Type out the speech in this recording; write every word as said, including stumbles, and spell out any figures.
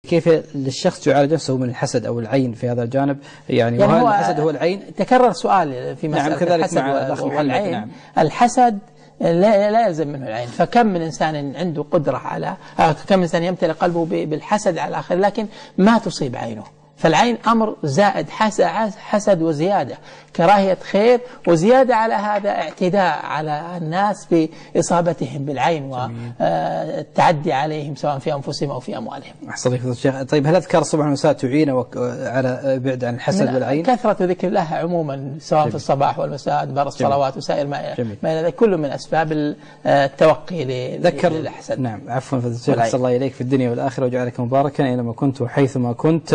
كيف للشخص يعالج نفسه من الحسد أو العين في هذا الجانب يعني, يعني وهل هو الحسد هو العين؟ تكرر سؤال في مسألة نعم كذلك الحسد مع والعين. نعم. الحسد لا, لا يلزم منه العين، فكم من إنسان عنده قدرة على كم من إنسان يمتلئ قلبه بالحسد على الآخر لكن ما تصيب عينه. فالعين أمر زائد، حسد وزيادة، كراهية خير وزيادة على هذا اعتداء على الناس بإصابتهم بالعين والتعدي عليهم سواء في أنفسهم أو في أموالهم. أحسن الله الشيخ. طيب هل أذكار الصباح والمساء تعين على بعد عن الحسد والعين؟ كثرة ذكر الله عموما سواء جميل. في الصباح والمساء أدبار الصلوات وسائر ما ما إلى كل من أسباب التوقي للحسد. نعم عفوا فضيلة الشيخ، أحسن الله إليك في الدنيا والآخرة وجعلك مباركا أينما كنت وحيثما كنت.